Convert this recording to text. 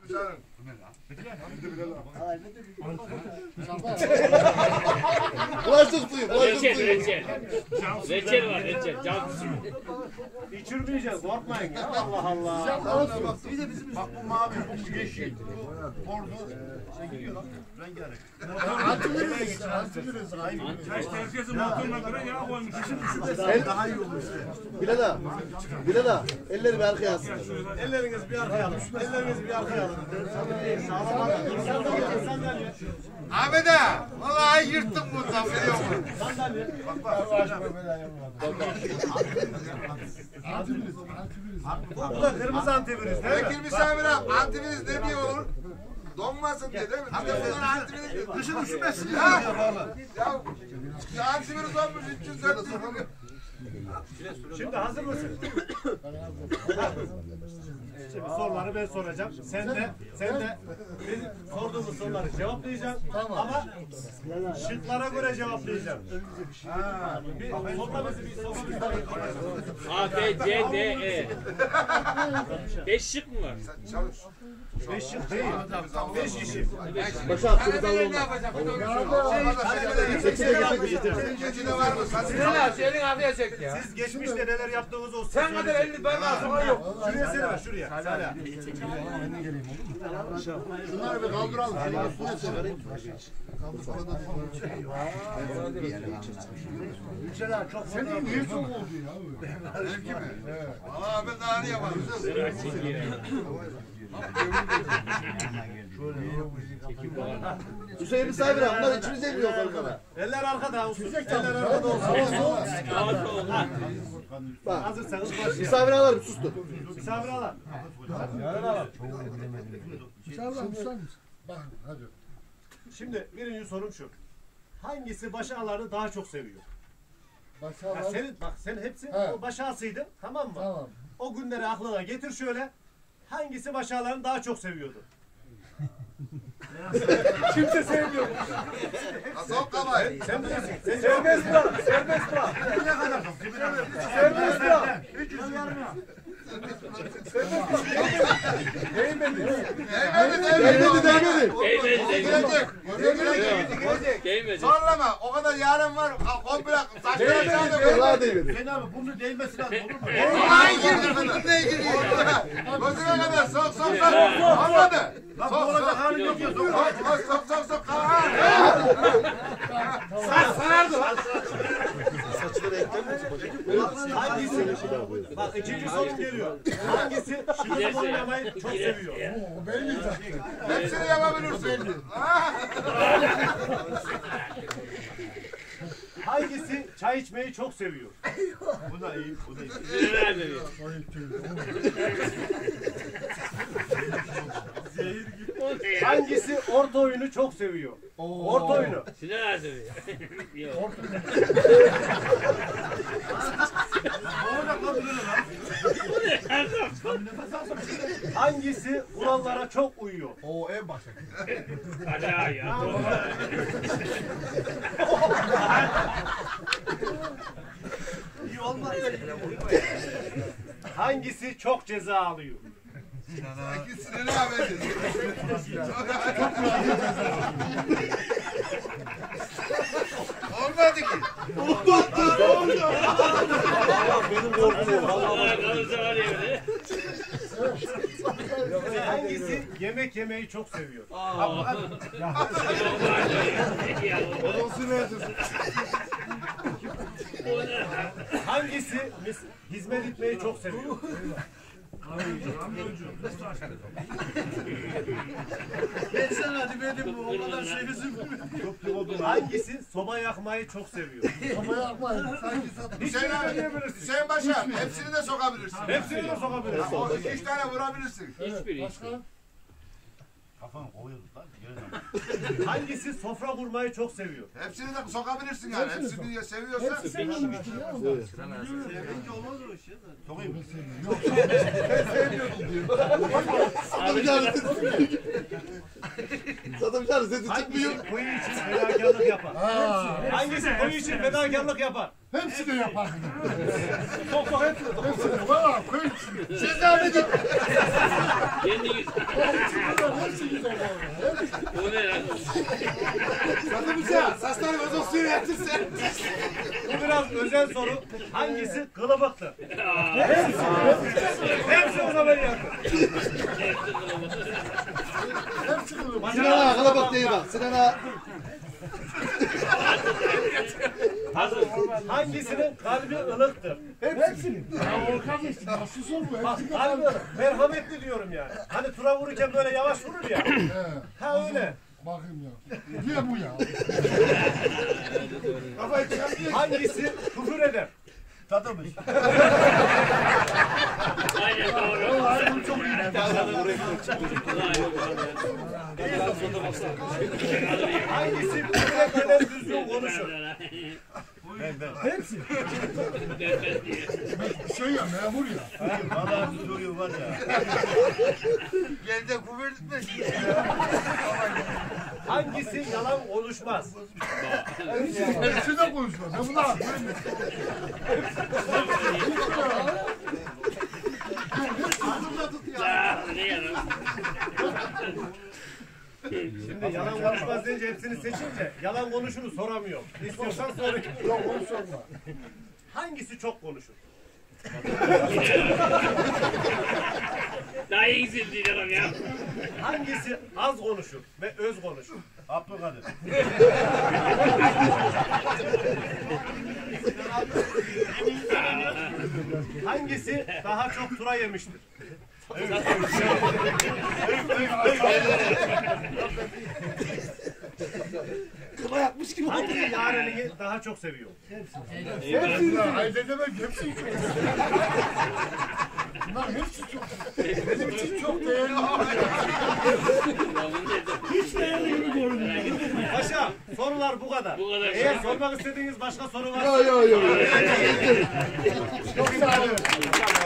canım. Bulaşık suyu, bulaşık suyu. Reçel. Reçel var, reçel. Can suyu. İçirmeyeceğiz, korkmayın ya. Allah Allah. Bak bu mavi, bu yeşil. Bordo. Şey gidiyor lan. Rengarenk. Antivirüs. Herkesin motoruna göre yağ koymuş. Daha iyi olur işte. Bilal ağa, elleri bir arkaya alsın. Elleriniz bir arkaya alın. Elleriniz bir arkaya alın. Sandalye. Ahmet ağa, vallahi yırttım bundan biliyor musun? Sandalye. Bu da kırmızı antivirüs değil mi? Bekir misafir abi, antivirüs ne diye olur? Donmasın diye değil mi? Bir de bunlar antivirüs. Kışın üşümesin ya. Ya antivirüs olmuş 300 Şimdi hazır mısın? Şimdi soruları ben soracağım. Sen de bizim sorduğumuz soruları cevaplayacaksın. Ama şıklara göre cevaplayacaksın. Bir soruda bizi A, B, C, D, E. 5 şık mı var? Çalış. 5 şık değil. 5 kişi. Başa attığımız alalım. Geçine var mı? Senin arkaya çek ya. Siz geçmişte neler yaptığınızı olsun. Sen kadar 50 ben ağzıma yok. Şuraya seni ver şuraya. Sana. Şunları bir kaldıralım. Ülkeler çok Senin niye çok oldu ya? Belki mi? Valla ben daha ne yaparım? Hüseyin misafir abi, bunlar içimize iniyor onlara. Eller arkada olsun. Eller arkada olsun. Bak, Hazırsanız başlayalım. misafir ağlarım, sustu. Misafir alalım. Şimdi birinci sorum şu. Hangisi baş ağlarını daha çok seviyor? Ya senin, bak sen hepsi o baş ağrısıydın, tamam mı? Tamam. O günleri aklına getir şöyle. Hangisi baş ağrılarını daha çok seviyordu? Kimse sevmiyor. Çok kolay. Sen bilirsin. Serbest bırak. Serbest bırak. Serbest bırak. Değmedi. Değmedi. Zorlama. O kadar yarın var. Komple saçları aşağıda. Vallahi değmedi. Sen abi bunu değmesi lazım olur mu? Ay girdi bunu. Ne girdi? Gözüne kadar sok. Anladı. Lan bu olacak halin yok ya. Sok. Saç sarardı lan. Saçları eklenmiyor. Hangisi? Bak ikinci sorum geliyor. Hangisi şıklı oynamayı çok seviyor? Hepsini yapabilirsin. Hangisi çay içmeyi çok seviyor? Bu da iyi. Neler veriyor? Hangisi orta oyunu çok seviyor? Orta oyunu. Neler veriyor? Yok. Hangisi kurallara çok uyuyor? O en başa. Hadi ya. İyi olmaz. Hangisi çok ceza alıyor? İkisini ne yapacağız? Olmadı ki. Benim korkum yok. Allah kalırsa var ya öyle. Hangisi yemek yemeyi çok seviyor? Hangisi hizmet etmeyi çok seviyor? Geçsen hadi benim bu. O kadar şey üzüm. Hangisi soba yakmayı çok seviyor? Ama yapmayın. Sanki Hüseyin Başa, hepsini de sokabilirsin. Hepsini de sokabilirsin. O 2-3 tane vurabilirsin. Hiçbiri. Kafam koyuyordu lan. Hangisi sofra kurmayı çok seviyor? Hepsini de sokabilirsin yani. Hepsini seviyorsan. sevmemiştim ya. Sokayım. Satıcılar sesi çıkmıyor. Hangisi koyu için fedakarlık yapar? Hangisi koyu için fedakarlık yapar? Hepsini yapar. Sok hepsini. Hepsini. Valla koy. Siz devam edin. Kendiniz. O ne lan? Saçları uzun suyu yatırsın. Bu biraz özel soru. Hangisi kılıbıktır? Hepsi o zaman yaptı. Sinan'a kalabalık değil bak. Sinan'a. Hazır. Hangisinin kalbi ılıktır? Hepsinin. Bak kalbi ılık. Merhametli diyorum yani. Hani tura vururken böyle yavaş vurur ya. Ha öyle. Bakayım ya. Niye bu ya? Hangisi küfür eder? Tadamış. Aynen doğru. Hangisi küfür etmeden düzgün konuşur? Hepsi. Şey ya memur ya. Vallahi duruyor var ya. Gel de kuvvet etme. Hangisi yalan konuşmaz? Hepsi de konuşma. Ben bunu al. Ne yalan? Şimdi yalan konuşmaz deyince hepsini seçince yalan konuşunu soramıyorum. İstiyorsan sorayım. Yok onu sorma. Hangisi çok konuşur? Daha iyisini diyeceğim ya. Hangisi az konuşur ve öz konuşur? Abdülkadir. Hangisi daha çok tura yemiştir? Kıla yapmış gibi. Hangi yarenini daha çok seviyor? Hepsi. Haydi demek hepsi çok. Bunlar hepsi çok. Benim için çok değerli. Hiç değerli gibi görünüyor. Paşa sorular bu kadar. Bu kadar. Eğer sormak istediğiniz başka soru varsa Yok yok yok. Çok sağ olun.